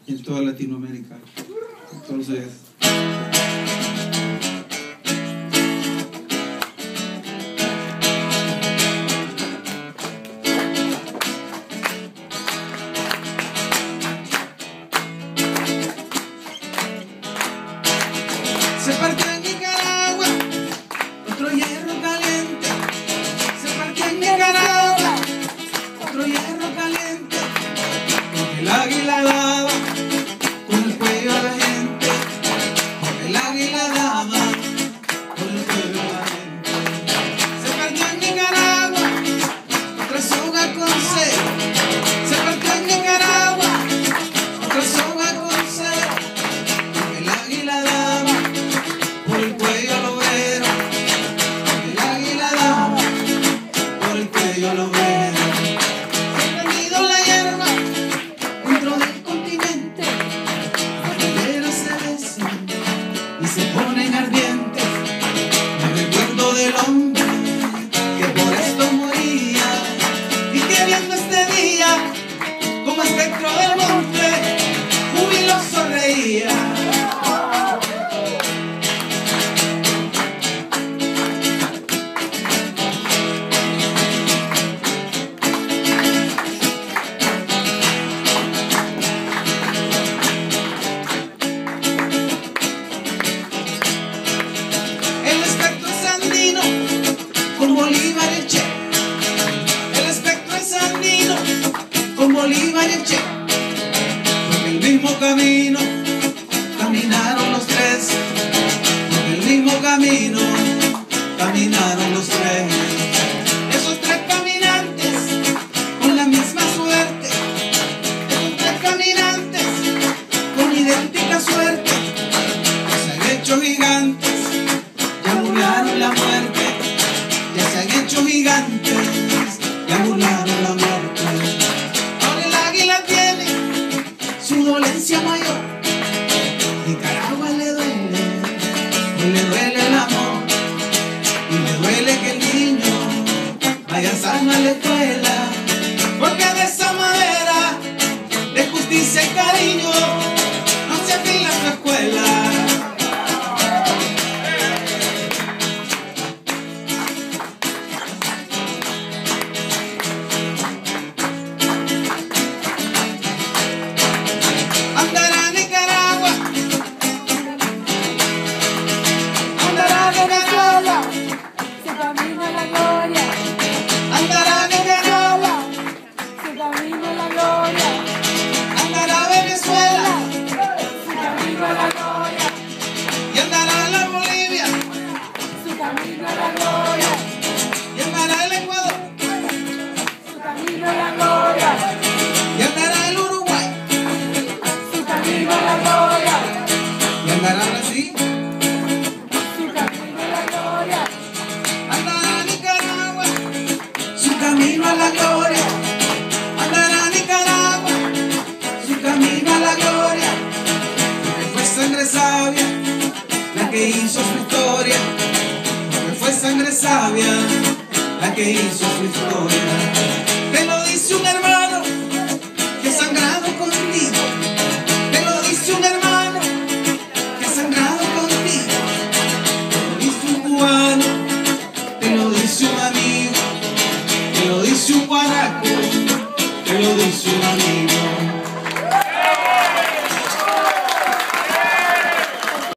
y en toda Latinoamérica. Entonces, se partió en Nicaragua otro hierro caliente. Se partió en Nicaragua otro hierro caliente. Porque el águila daba con el cuello a la gente. Porque el águila daba con el cuello a la gente. Se partió en Nicaragua otra soga con cero. Se partió en Nicaragua otra soga con cero. Porque el águila daba por el cuello al obrero. El águila daba por el cuello al obrero. Se ha prendido la hierba dentro del continente. Las banderas se besan y se ponen ardientes. Me recuerdo del hombre que por esto moría y que viendo este día como espectro del monte jubiloso reía. El espectro es andino con Bolívar y el Che. El espectro es andino con Bolívar y el Che. Por el mismo camino caminaron los tres. Por el mismo camino caminaron los tres. Esos tres caminantes con la misma suerte. Esos tres caminantes con idéntica suerte. Se han hecho gigantes. Ya burlaron la muerte, ya se han hecho gigantes, ya burlaron la muerte. Ahora el águila tiene su dolencia mayor. Nicaragua le duele, y le duele el amor, y le duele que el niño vaya sano a la escuela, porque de esa manera de justicia y cariño no se afila su escuela. Andará Nicaragua, andará Nicaragua, su camino a la gloria, andará Nicaragua, su camino a la gloria, andará Venezuela su camino a la gloria, y andará la Bolivia su camino a la gloria, y andará el Ecuador su camino a la gloria, y andará el Uruguay su camino a la gloria, y andará Brasil, su camino a la gloria, andará Nicaragua, su camino a la gloria, andará Nicaragua, su camino a la gloria, porque fue sangre sabia la que hizo su historia, porque fue sangre sabia la que hizo su historia.